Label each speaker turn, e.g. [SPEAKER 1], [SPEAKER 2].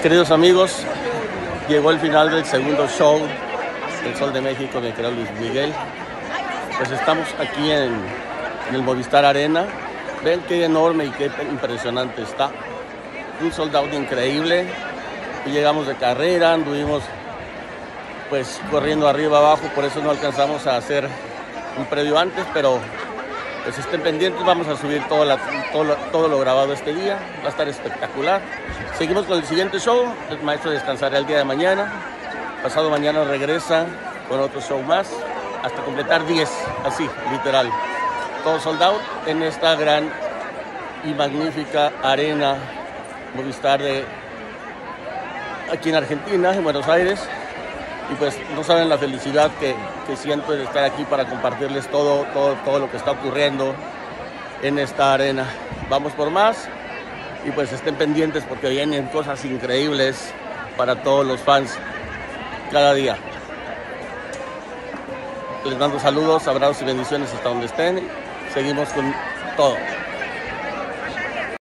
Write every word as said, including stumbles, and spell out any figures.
[SPEAKER 1] Queridos amigos, llegó el final del segundo show del Sol de México, mi querido Luis Miguel. Pues estamos aquí en, en el Movistar Arena. Ven qué enorme y qué impresionante está. Un sold out increíble. Y llegamos de carrera, anduvimos pues corriendo arriba abajo, por eso no alcanzamos a hacer un previo antes, pero pues estén pendientes, vamos a subir todo, la, todo, lo, todo lo grabado este día, va a estar espectacular. Seguimos con el siguiente show, el maestro descansará el día de mañana, pasado mañana regresa con otro show más, hasta completar diez, así, literal. Todo sold out en esta gran y magnífica arena Movistar de aquí en Argentina, en Buenos Aires. Y pues no saben la felicidad que, que siento de estar aquí para compartirles todo, todo, todo lo que está ocurriendo en esta arena. Vamos por más y pues estén pendientes porque vienen cosas increíbles para todos los fans cada día. Les mando saludos, abrazos y bendiciones hasta donde estén. Seguimos con todo.